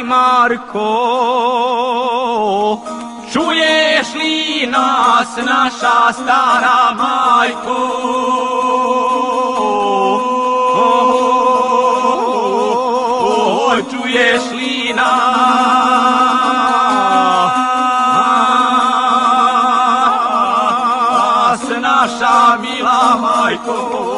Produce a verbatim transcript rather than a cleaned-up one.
Marko, čuješ li nas, naša stara majko? Čuješ li nas, naša mila majko?